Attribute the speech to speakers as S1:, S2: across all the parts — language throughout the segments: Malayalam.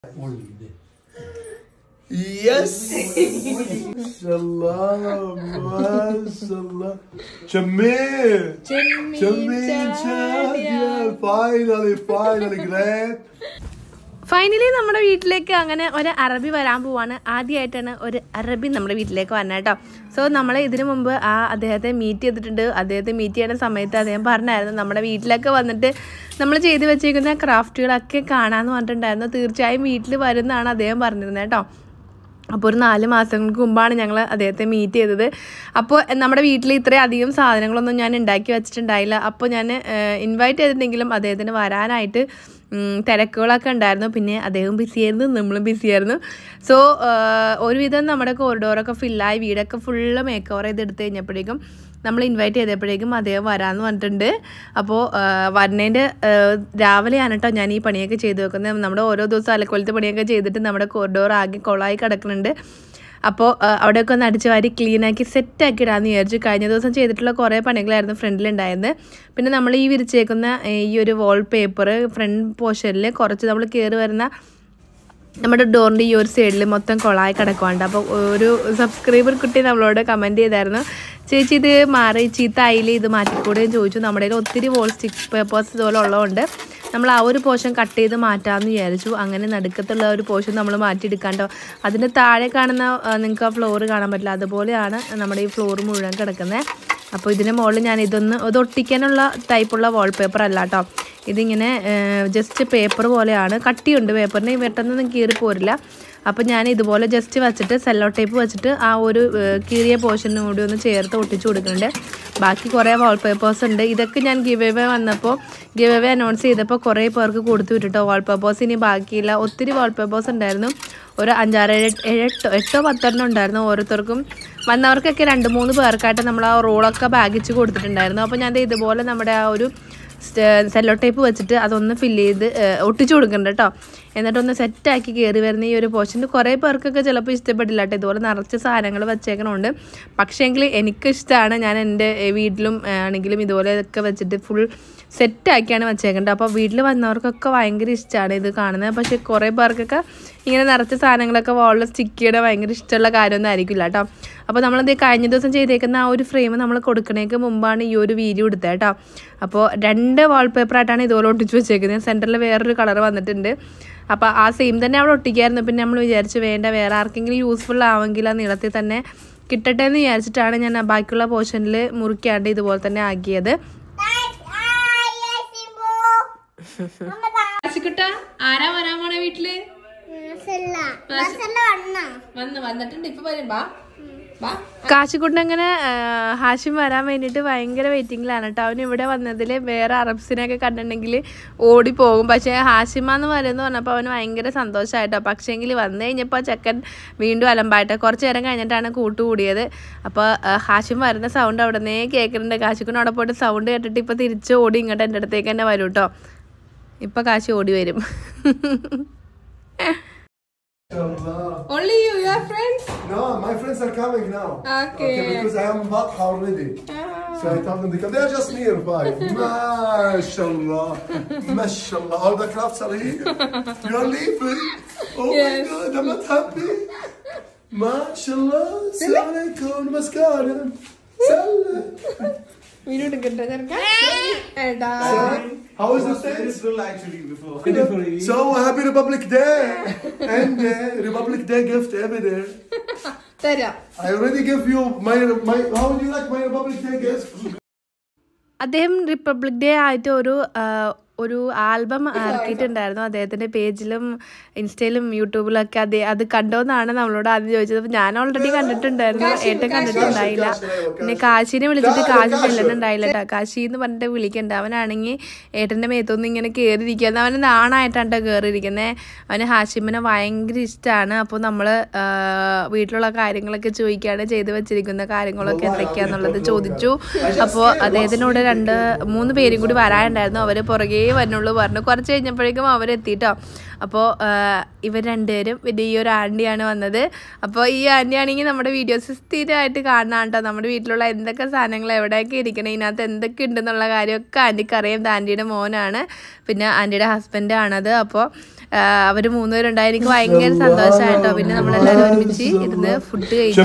S1: Yes. Mashallah, mashallah. Jamil. Finally, great.
S2: Finally നമ്മുടെ വീട്ടിലേക്ക് അങ്ങനെ ഒരു അറബി വരാൻ പോവാണ്. ആദ്യമായിട്ടാണ് ഒരു അറബി നമ്മുടെ വീട്ടിലേക്ക് വന്നത് കേട്ടോ. സോ നമ്മൾ ഇതിനു മുമ്പ് അദ്ദേഹത്തെ മീറ്റ് ചെയ്തിട്ടുണ്ട്. അദ്ദേഹത്തെ മീറ്റ് ചെയ്യുന്ന സമയത്ത് അദ്ദേഹം പറഞ്ഞായിരുന്നു നമ്മുടെ വീട്ടിലൊക്കെ വന്നിട്ട് നമ്മൾ ചെയ്ത് വെച്ചേക്കുന്ന ക്രാഫ്റ്റുകളൊക്കെ കാണാമെന്ന് പറഞ്ഞിട്ടുണ്ടായിരുന്നു. തീർച്ചയായും വീട്ടിൽ വരുന്നതാണ് അദ്ദേഹം പറഞ്ഞിരുന്നത് കേട്ടോ. അപ്പോൾ ഒരു 4 മാസങ്ങൾക്ക് മുമ്പാണ് ഞങ്ങൾ അദ്ദേഹത്തെ മീറ്റ് ചെയ്തത്. അപ്പോൾ നമ്മുടെ വീട്ടിൽ ഇത്രയും അധികം സാധനങ്ങളൊന്നും ഞാൻ ഉണ്ടാക്കി വെച്ചിട്ടുണ്ടായില്ല. അപ്പോൾ ഞാൻ ഇൻവൈറ്റ് ചെയ്തിട്ടുണ്ടെങ്കിലും അദ്ദേഹത്തിന് വരാനായിട്ട് തിരക്കുകളൊക്കെ ഉണ്ടായിരുന്നു. പിന്നെ അദ്ദേഹം ബിസിയായിരുന്നു, നമ്മളും ബിസിയായിരുന്നു. സോ ഒരുവിധം നമ്മുടെ കോറിഡോറൊക്കെ ഫില്ലായി, വീടൊക്കെ ഫുള്ള് മേക്ക് ഓവർ ചെയ്തെടുത്ത് കഴിഞ്ഞപ്പോഴേക്കും നമ്മൾ ഇൻവൈറ്റ് ചെയ്തപ്പോഴേക്കും അദ്ദേഹം വരാമെന്ന് പറഞ്ഞിട്ടുണ്ട്. അപ്പോൾ വരുന്നതിൻ്റെ രാവിലെയാണ് കേട്ടോ ഞാൻ ഈ പണിയൊക്കെ ചെയ്ത് വെക്കുന്നത്. നമ്മുടെ ഓരോ ദിവസം അലക്കോലത്തെ പണിയൊക്കെ ചെയ്തിട്ട് നമ്മുടെ കോറിഡോർ ആകെ കൊളായി കിടക്കുന്നുണ്ട്. അപ്പോൾ അവിടെയൊക്കെ ഒന്ന് അടിച്ച് വാരി ക്ലീനാക്കി സെറ്റാക്കി ഇടാമെന്ന് വിചാരിച്ചു. കഴിഞ്ഞ ദിവസം ചെയ്തിട്ടുള്ള കുറേ പണികളായിരുന്നു ഫ്രണ്ടിലുണ്ടായിരുന്നത്. പിന്നെ നമ്മൾ ഈ വിരിച്ചേക്കുന്ന ഈ ഒരു വാൾ പേപ്പർ ഫ്രണ്ട് പോർഷനിൽ കുറച്ച് നമ്മൾ കയറി വരുന്ന നമ്മുടെ ഡോറിൻ്റെ ഈ ഒരു സൈഡിൽ മൊത്തം കൊളായി കിടക്കുന്നുണ്ട്. അപ്പോൾ ഒരു സബ്സ്ക്രൈബർ കുട്ടി നമ്മളോട് കമൻറ്റ് ചെയ്തായിരുന്നു, ചേച്ചി ഇത് മാറി ചീത്തായില്ലേ, ഇത് മാറ്റിക്കൂടെയും ചോദിച്ചു. നമ്മുടെ കയ്യിൽ ഒത്തിരി വോൾ സ്റ്റിക്ക് പേപ്പേഴ്സ് ഇതുപോലെ ഉള്ളതുകൊണ്ട് നമ്മൾ ആ ഒരു പോർഷൻ കട്ട് ചെയ്ത് മാറ്റാമെന്ന് വിചാരിച്ചു. അങ്ങനെ നടുക്കത്തുള്ള ഒരു പോർഷൻ നമ്മൾ മാറ്റിയെടുക്കാണ്ടോ. അതിന് താഴെ കാണുന്ന നിങ്ങൾക്ക് ആ ഫ്ലോർ കാണാൻ പറ്റില്ല, അതുപോലെയാണ് നമ്മുടെ ഈ ഫ്ലോർ മുഴുവൻ കിടക്കുന്നത്. അപ്പോൾ ഇതിന് മുകളിൽ ഞാൻ ഇത് ഒട്ടിക്കാനുള്ള ടൈപ്പുള്ള വാൾപേപ്പർ അല്ല കേട്ടോ. ഇതിങ്ങനെ ജസ്റ്റ് പേപ്പർ പോലെയാണ്, കട്ടിയുണ്ട് പേപ്പറിന്, പെട്ടെന്നൊന്നും കീറി പോരില്ല. അപ്പോൾ ഞാൻ ഇതുപോലെ ജസ്റ്റ് വെച്ചിട്ട് സെല്ലോ ടേപ്പ് വെച്ചിട്ട് ആ ഒരു കീറിയ പോർഷനും കൂടി ഒന്ന് ചേർത്ത് ഒട്ടിച്ചു കൊടുക്കുന്നുണ്ട്. ബാക്കി കുറേ വാൾപേപ്പേഴ്സ് ഉണ്ട്. ഇതൊക്കെ ഞാൻ ഗിവ് അവേ വന്നപ്പോൾ ഗിവ് അവേ അനൗൺസ് ചെയ്തപ്പോൾ കുറേ പേർക്ക് കൊടുത്തു വിട്ടിട്ടോ വാൾപേപ്പേഴ്സ്. ഇനി ബാക്കിയില്ല, ഒത്തിരി വാൾപേപ്പേഴ്സ് ഉണ്ടായിരുന്നു. ഒരു 5, 6, 8, 10 ഉണ്ടായിരുന്നു. ഓരോരുത്തർക്കും വന്നവർക്കൊക്കെ 2-3 പേർക്കായിട്ട് നമ്മൾ ആ റോളൊക്കെ ബാഗിച്ച് കൊടുത്തിട്ടുണ്ടായിരുന്നു. അപ്പോൾ ഞാൻ ഇതുപോലെ നമ്മുടെ ആ ഒരു സെല്ലോ ടേപ്പ് വെച്ചിട്ട് അതൊന്ന് ഫില്ല് ചെയ്ത് ഒട്ടിച്ചു കൊടുക്കുന്നുണ്ട് കേട്ടോ. എന്നിട്ടൊന്ന് സെറ്റാക്കി കയറി വരുന്ന ഈ ഒരു പോർഷൻ കുറേ പേർക്കൊക്കെ ചിലപ്പോൾ ഇഷ്ടപ്പെട്ടില്ല കേട്ടോ. ഇതുപോലെ നിറച്ച് സാധനങ്ങൾ വെച്ചേക്കണമുണ്ട്. പക്ഷേങ്കിൽ എനിക്കിഷ്ടമാണ്. ഞാൻ എൻ്റെ വീട്ടിലും ആണെങ്കിലും ഇതുപോലെയൊക്കെ വെച്ചിട്ട് ഫുൾ സെറ്റാക്കിയാണ് വെച്ചേക്കേണ്ടത്. അപ്പോൾ വീട്ടിൽ വന്നവർക്കൊക്കെ ഭയങ്കര ഇഷ്ടമാണ് ഇത് കാണുന്നത്. പക്ഷേ കുറേ പേർക്കൊക്കെ ഇങ്ങനെ നിറച്ച സാധനങ്ങളൊക്കെ വാളിൽ സ്റ്റിക്ക് ചെയ്യണ ഭയങ്കര ഇഷ്ടമുള്ള കാര്യമൊന്നും ആയിരിക്കില്ല കേട്ടോ. അപ്പോൾ നമ്മളത് കഴിഞ്ഞ ദിവസം ചെയ്തേക്കുന്ന ആ ഒരു ഫ്രെയിം നമ്മൾ കൊടുക്കണേക്ക് മുമ്പാണ് ഈ ഒരു വീഡിയോ എടുത്തത് കേട്ടോ. അപ്പോൾ 2 വാൾപേപ്പറായിട്ടാണ് ഇതുപോലെ ഒട്ടിച്ച് വെച്ചേക്കുന്നത്. സെൻറ്ററിൽ വേറൊരു കളർ വന്നിട്ടുണ്ട്. അപ്പോൾ ആ സെയിം തന്നെ അവിടെ ഒട്ടിക്കായിരുന്നു. പിന്നെ നമ്മൾ വിചാരിച്ചു വേണ്ട, വേറെ ആർക്കെങ്കിലും യൂസ്ഫുൾ ആവെങ്കിൽ ആ നീളത്തിൽ തന്നെ കിട്ടട്ടെ എന്ന് വിചാരിച്ചിട്ടാണ് ഞാൻ ബാക്കിയുള്ള പോർഷനിൽ മുറിക്കാണ്ട് ഇതുപോലെ തന്നെ ആക്കിയത്. ആരാ വരാൻ പോണ വീട്ടില്? വന്നിട്ടുണ്ട്, ഇപ്പൊ വരും. കാശിക്കുട്ടൻ അങ്ങനെ ഹാഷിം വരാൻ വേണ്ടിയിട്ട് ഭയങ്കര വെയിറ്റിംഗിലാണ് കേട്ടോ. അവന് ഇവിടെ വന്നതിൽ വേറെ അറബ്സിനെയൊക്കെ കണ്ടിട്ടുണ്ടെങ്കിൽ ഓടിപ്പോകും. പക്ഷേ ഹാഷിമാന്ന് വരുമെന്ന് പറഞ്ഞപ്പോൾ അവന് ഭയങ്കര സന്തോഷമായിട്ടോ. പക്ഷേങ്കിൽ വന്നു കഴിഞ്ഞപ്പോൾ ചെക്കൻ വീണ്ടും അലമ്പായിട്ട് കുറച്ച് നേരം കഴിഞ്ഞിട്ടാണ് കൂട്ടുകൂടിയത്. അപ്പോൾ ഹാഷിം വരുന്ന സൗണ്ട് അവിടെ നിന്നേ കേൾക്കുന്നുണ്ട്. കാശിക്കുട്ടൻ അവിടെ പോയിട്ട് സൗണ്ട് കേട്ടിട്ട് ഇപ്പോൾ തിരിച്ച് ഓടി ഇങ്ങോട്ട് എൻ്റെ അടുത്തേക്ക് തന്നെ വരും കേട്ടോ. ഇപ്പോൾ കാശി ഓടി വരും.
S3: Only you, your friends?
S1: No, my friends are coming now.
S3: Okay.
S1: Because I am Batha already. So I told them to come. They are just nearby. MashaAllah. MashaAllah. All the crafts are here. You are leaving. Oh
S3: Yes.
S1: my God, I'm not happy. MashaAllah. Assalamu alaikum. Namaskaram. Salam.
S3: Video എടുക്കട്ടെ ചെറുക്കാൻ? എടാ.
S1: How is the day?
S4: This will actually before.
S1: So happy Republic Day. And Republic Day gift every day.
S3: തരാം.
S1: I already give you my how would you like my Republic Day gift?
S2: അദ്ദേഹം റിപ്പബ്ലിക് ഡേ ആയിട്ട് ഒരു ആൽബം ഇറക്കിയിട്ടുണ്ടായിരുന്നു. അദ്ദേഹത്തിൻ്റെ പേജിലും ഇൻസ്റ്റയിലും യൂട്യൂബിലൊക്കെ അത് കണ്ടോന്നാണ് നമ്മളോട് ആദ്യം ചോദിച്ചത്. അപ്പോൾ ഞാൻ ഓൾറെഡി കണ്ടിട്ടുണ്ടായിരുന്നു, ഏട്ടൻ കണ്ടിട്ടുണ്ടായില്ല. പിന്നെ കാശിനെ വിളിച്ചിട്ട് കാശി ചെല്ലുന്നുണ്ടായില്ല കേട്ടോ. കാശി എന്ന് പറഞ്ഞിട്ട് വിളിക്കണ്ട. അവനാണെങ്കിൽ ഏട്ടൻ്റെ മേത്തൊന്നും ഇങ്ങനെ കയറിയിരിക്കുന്നത്, അവന് നാണായിട്ടാണ് കയറിയിരിക്കുന്നത്. അവന് ഹാഷിമിനെ ഭയങ്കര ഇഷ്ടമാണ്. അപ്പോൾ നമ്മൾ വീട്ടിലുള്ള കാര്യങ്ങളൊക്കെ ചോദിക്കുകയാണ്, ചെയ്ത് വെച്ചിരിക്കുന്ന കാര്യങ്ങളൊക്കെ എന്തൊക്കെയാണെന്നുള്ളത് ചോദിച്ചു. അപ്പോൾ അദ്ദേഹത്തിനോട് 2-3 പേരും കൂടി വരാനുണ്ടായിരുന്നു. അവർ പുറകെ വന്നുള്ളൂ പറഞ്ഞു. കുറച്ച് കഴിഞ്ഞപ്പോഴേക്കും അവരെത്തിട്ടോ. അപ്പോൾ ഇവർ 2 പേരും പിന്നെ ഈ ഒരു ആൻറ്റിയാണ് വന്നത്. അപ്പോൾ ഈ ആൻറ്റി ആണെങ്കിൽ നമ്മുടെ വീഡിയോസ് സ്ഥിരമായിട്ട് കാണാൻ കേട്ടോ. നമ്മുടെ വീട്ടിലുള്ള എന്തൊക്കെ സാധനങ്ങൾ എവിടെയൊക്കെ ഇരിക്കണം, ഇതിനകത്ത് എന്തൊക്കെ ഉണ്ടെന്നുള്ള കാര്യമൊക്കെ ആൻറ്റിക്ക് അറിയാം. ആൻറ്റിയുടെ മോനാണ്, പിന്നെ ആൻറ്റിയുടെ ഹസ്ബൻഡാണത്. അപ്പോൾ അവർ 3 പേരുണ്ടായി. എനിക്ക് ഭയങ്കര സന്തോഷമായിട്ടോ. പിന്നെ നമ്മളെല്ലാവരും ഒരുമിച്ച് ഇരുന്ന് ഫുഡ് കഴിച്ചു.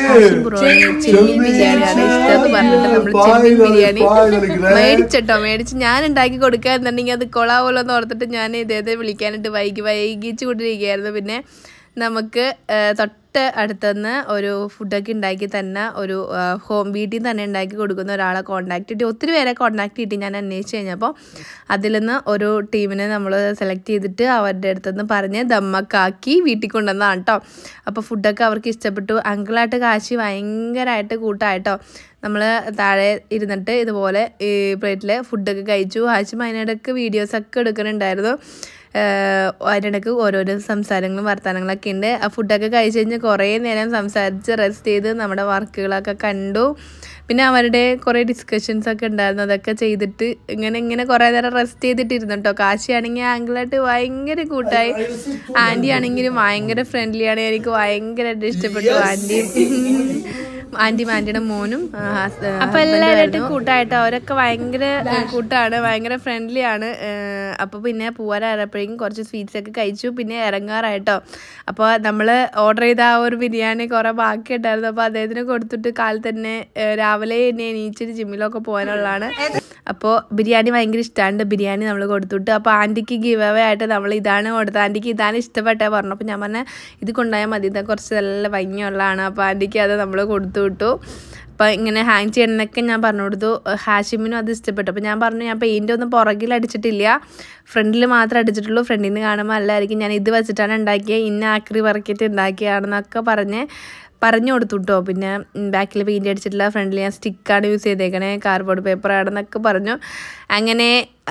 S2: ചെമ്മീൻ ബിരിയാണിയാണ് ഇഷ്ടമെന്ന് പറഞ്ഞിട്ട് നമ്മൾ ചെമ്മീൻ ബിരിയാണി മേടിച്ച് ഞാൻ ഉണ്ടാക്കി കൊടുക്കാന്നുണ്ടെങ്കിൽ അത് കൊളാവോലോ എന്ന് ഓർത്തിട്ട് ഞാൻ ഇതേതെ വിളിക്കാനായിട്ട് വൈകിച്ചു കൊണ്ടിരിക്കുകയായിരുന്നു. പിന്നെ നമുക്ക് തൊട്ട് അടുത്തുനിന്ന് ഒരു ഫുഡൊക്കെ ഉണ്ടാക്കി തന്നെ ഒരു വീട്ടിൽ തന്നെ ഉണ്ടാക്കി കൊടുക്കുന്ന ഒരാളെ കോൺടാക്ട് കിട്ടി. ഒത്തിരി പേരെ കോൺടാക്ട് കിട്ടി ഞാൻ അന്വേഷിച്ച് കഴിഞ്ഞപ്പോൾ. അതിൽ നിന്ന് ഒരു ടീമിനെ നമ്മൾ സെലക്ട് ചെയ്തിട്ട് അവരുടെ അടുത്തുനിന്ന് പറഞ്ഞ് ദമ്മക്കാക്കി വീട്ടിൽ കൊണ്ടുവന്നതാണ് കേട്ടോ. അപ്പോൾ ഫുഡൊക്കെ അവർക്ക് ഇഷ്ടപ്പെട്ടു. അങ്കിളായിട്ട് കാശി ഭയങ്കരമായിട്ട് കൂട്ടായിട്ടോ. നമ്മൾ താഴെ ഇരുന്നിട്ട് ഇതുപോലെ ഈ പ്ലേറ്റിൽ ഫുഡൊക്കെ കഴിച്ചു. ഹാഷിം അതിനിടയ്ക്ക് വീഡിയോസൊക്കെ എടുക്കുന്നുണ്ടായിരുന്നു. അതിനിടയ്ക്ക് ഓരോരോ സംസാരങ്ങളും വർത്തമാനങ്ങളൊക്കെ ഉണ്ട്. ആ ഫുഡൊക്കെ കഴിച്ച് കഴിഞ്ഞ് കുറേ നേരം സംസാരിച്ച് റെസ്റ്റ് ചെയ്ത് നമ്മുടെ വർക്കുകളൊക്കെ കണ്ടു. പിന്നെ അവരുടെ കുറേ ഡിസ്കഷൻസൊക്കെ ഉണ്ടായിരുന്നു. അതൊക്കെ ചെയ്തിട്ട് ഇങ്ങനെ കുറേ നേരം റെസ്റ്റ് ചെയ്തിട്ടിരുന്നു കേട്ടോ. കാശിയാണെങ്കിൽ ആങ്കിളായിട്ട് ഭയങ്കര കൂട്ടായി. ആൻറ്റി ആണെങ്കിലും ഭയങ്കര ഫ്രണ്ട്ലിയാണ്. എനിക്ക് ഭയങ്കരമായിട്ട് ഇഷ്ടപ്പെട്ടു ആൻറ്റിയുടെ മോനും. അപ്പൊ എല്ലാവരായിട്ടും കൂട്ടായിട്ടോ. അവരൊക്കെ ഭയങ്കര കൂട്ടാണ്, ഭയങ്കര ഫ്രണ്ട്ലി ആണ്. അപ്പൊ പിന്നെ പോവാറായപ്പോഴേക്കും കുറച്ച് സ്വീറ്റ്സ് ഒക്കെ കഴിച്ചു. പിന്നെ ഇറങ്ങാറായിട്ടോ. അപ്പോൾ നമ്മൾ ഓർഡർ ചെയ്ത ആ ഒരു ബിരിയാണി കുറെ ബാക്കി ഉണ്ടായിരുന്നു. അപ്പോൾ അദ്ദേഹത്തിന് കൊടുത്തിട്ട് തന്നെ രാവിലെ തന്നെ എണീച്ചിട്ട് ജിമ്മിലൊക്കെ പോകാനുള്ളതാണ്. അപ്പോൾ ബിരിയാണി ഭയങ്കര ഇഷ്ടമാണ്. ബിരിയാണി നമ്മൾ കൊടുത്തുവിട്ടു. അപ്പോൾ ആൻറ്റിക്ക് ഗിവ് അവേ ആയിട്ട് നമ്മൾ ഇതാണ് കൊടുത്തത്. ആൻറ്റിക്ക് ഇതാണ് ഇഷ്ടപ്പെട്ടേ പറഞ്ഞു. അപ്പോൾ ഞാൻ പറഞ്ഞാൽ ഇത് കൊണ്ടുപോയാൽ മതി, ഇത് കുറച്ച് നല്ല ഭംഗിയുള്ളതാണ്. അപ്പോൾ ആൻറ്റിക്ക് അത് നമ്മൾ കൊടുത്തു വിട്ടു. അപ്പോൾ ഇങ്ങനെ ഹാങ് ചെയ്യണമെന്നൊക്കെ ഞാൻ പറഞ്ഞു കൊടുത്തു. ഹാഷിമിനും അത് ഇഷ്ടപ്പെട്ടു. അപ്പോൾ ഞാൻ പറഞ്ഞു ഞാൻ പെയിൻ്റ് ഒന്നും പുറകിൽ അടിച്ചിട്ടില്ല, ഫ്രണ്ടിൽ മാത്രമേ അടിച്ചിട്ടുള്ളൂ. ഫ്രണ്ടിൽ നിന്ന് കാണുമ്പോൾ അല്ലായിരിക്കും ഞാൻ ഇത് വെച്ചിട്ടാണ് ഉണ്ടാക്കിയത്, ഇന്ന ആക്രി വർക്കിയിട്ട് ഉണ്ടാക്കിയാണെന്നൊക്കെ പറഞ്ഞു കൊടുത്തു കേട്ടോ. പിന്നെ ബാക്കിൽ പെയിൻറ്റ് അടിച്ചിട്ടില്ല, ഫ്രണ്ടിൽ ഞാൻ സ്റ്റിക്കാണ് യൂസ് ചെയ്തേക്കണേ, കാർഡ്ബോർഡ് പേപ്പറാണെന്നൊക്കെ പറഞ്ഞു. അങ്ങനെ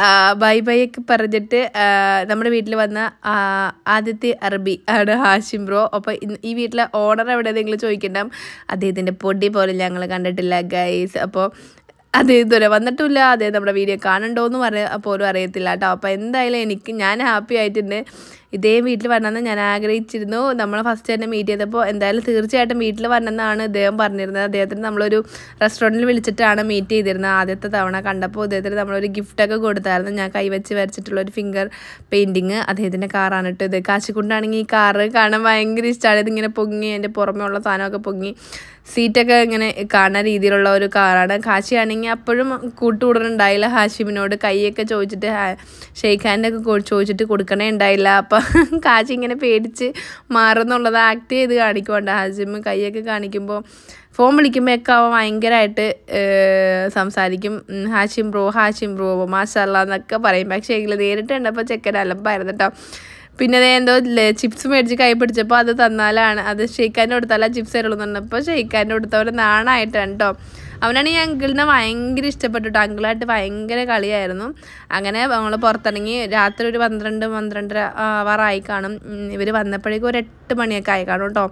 S2: ബൈ ഒക്കെ പറഞ്ഞിട്ട് നമ്മുടെ വീട്ടിൽ വന്ന ആദ്യത്തെ അറബി ആണ് ഹാഷിം ബ്രോ. അപ്പോൾ ഈ വീട്ടിലെ ഓണർ എവിടെയെങ്കിലും ചോദിക്കണ്ടാവും. അദ്ദേഹത്തിൻ്റെ പൊടി പോലും ഞങ്ങൾ കണ്ടിട്ടില്ല ഗൈസ്. അപ്പോൾ അത് ഇതുവരെ വന്നിട്ടില്ല. അദ്ദേഹം നമ്മുടെ വീഡിയോ കാണണ്ടോയെന്ന് പോലും അറിയത്തില്ല കേട്ടോ. അപ്പോൾ എന്തായാലും ഞാൻ ഹാപ്പി ആയിട്ടുണ്ട്. ഇതേ വീട്ടിൽ വരണമെന്ന് ഞാൻ ആഗ്രഹിച്ചിരുന്നു. നമ്മൾ ഫസ്റ്റ് തന്നെ മീറ്റ് ചെയ്തപ്പോൾ എന്തായാലും തീർച്ചയായിട്ടും വീട്ടിൽ വരണമെന്നാണ് അദ്ദേഹം പറഞ്ഞിരുന്നത്. അദ്ദേഹത്തിന് നമ്മളൊരു റെസ്റ്റോറൻറ്റിൽ വിളിച്ചിട്ടാണ് മീറ്റ് ചെയ്തിരുന്നത്. ആദ്യത്തെ തവണ കണ്ടപ്പോൾ അദ്ദേഹത്തിന് നമ്മളൊരു ഗിഫ്റ്റൊക്കെ കൊടുത്തായിരുന്നു. ഞാൻ കൈവച്ച് വരച്ചിട്ടുള്ളൊരു ഫിംഗർ പെയിൻറ്റിങ്. അദ്ദേഹത്തിൻ്റെ കാറാണ് കേട്ടോ ഇത്. കാശിക്കുണ്ടാണെങ്കിൽ ഈ കാറ് കാണാൻ ഭയങ്കര ഇഷ്ടമാണ്. ഇതിങ്ങനെ പൊങ്ങി, അതിൻ്റെ പുറമേ ഉള്ള സാധനമൊക്കെ പൊങ്ങി, സീറ്റൊക്കെ ഇങ്ങനെ കാണുന്ന രീതിയിലുള്ള ഒരു കാറാണ്. കാശിയാണെങ്കിൽ അപ്പോഴും കൂട്ടുകൂടുന്നുണ്ടായില്ല ഹാഷിമിനോട്. കൈയൊക്കെ ചോദിച്ചിട്ട് ഷെയ്ഖ് ഹാൻഡൊക്കെ ചോദിച്ചിട്ട് കൊടുക്കണേ ഉണ്ടായില്ല. അപ്പം കാശി ഇങ്ങനെ പേടിച്ച് മാറുന്നുള്ളത് ആക്ട് ചെയ്ത് കാണിക്കുന്നുണ്ട്. ഹാഷിം കൈയൊക്കെ കാണിക്കുമ്പോൾ ഫോൺ വിളിക്കുമ്പോഴൊക്കെ അവൻ ഭയങ്കരമായിട്ട് സംസാരിക്കും. ഹാഷിം ബ്രോ മാഷാല്ലാ എന്നൊക്കെ പറയും. പക്ഷേ എങ്കിൽ നേരിട്ട് കണ്ടപ്പോൾ ചെക്കൻ അലമ്പായിരുന്നു കേട്ടോ. പിന്നെ എന്തോ ചിപ്സ് മേടിച്ച് കൈ പിടിച്ചപ്പോൾ അത് തന്നാലാണ്, അത് ഷെയ്ഖാൻ്റെ കൊടുത്താലാ ചിപ്സ് തരുള്ളൂന്നുണ്ടപ്പോൾ ഷെയ്ഖാൻ്റെ കൊടുത്തവരെ നാണായിട്ടാണ് കേട്ടോ. അവനാണ് ഈ അങ്കിളിനെ ഭയങ്കര ഇഷ്ടപ്പെട്ടു കേട്ടോ. അങ്കിളായിട്ട് ഭയങ്കര കളിയായിരുന്നു. അങ്ങനെ നമ്മൾ പുറത്തിറങ്ങി. രാത്രി ഒരു 12-12:30 ആവാറായി കാണും. ഇവർ വന്നപ്പോഴേക്കും ഒരു 8 മണിയൊക്കെ ആയി കാണും കേട്ടോ.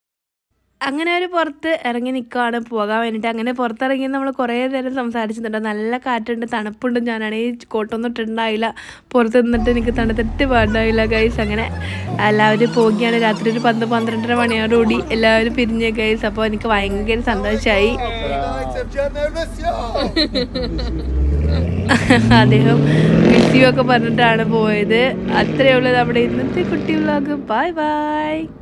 S2: അങ്ങനെ ഒരു പുറത്ത് ഇറങ്ങി നിൽക്കുകയാണ് പോകാൻ വേണ്ടിയിട്ട്. അങ്ങനെ പുറത്തിറങ്ങി നമ്മൾ കുറേ നേരം സംസാരിച്ചിട്ടുണ്ട്. നല്ല കാറ്റുണ്ട്, തണുപ്പുണ്ട്. ഞാനാണെങ്കിൽ ഈ കോട്ടൊന്നും ഇട്ടിട്ടുണ്ടായില്ല. പുറത്ത് നിന്നിട്ട് എനിക്ക് തണുത്തിട്ട് പാടില്ല ഗൈസ്. അങ്ങനെ എല്ലാവരും പോകുകയാണ്. രാത്രി ഒരു 12-12:30 മണിയോടുകൂടി എല്ലാവരും പിരിഞ്ഞ ഗൈസ്. അപ്പോൾ എനിക്ക് ഭയങ്കര സന്തോഷമായി. അദ്ദേഹം മിസ്സിയൊക്കെ പറഞ്ഞിട്ടാണ് പോയത്. അത്രയേ ഉള്ളൂ നമ്മുടെ ഇന്നത്തെ കുട്ടി വ്ലോഗ്. Bye bye.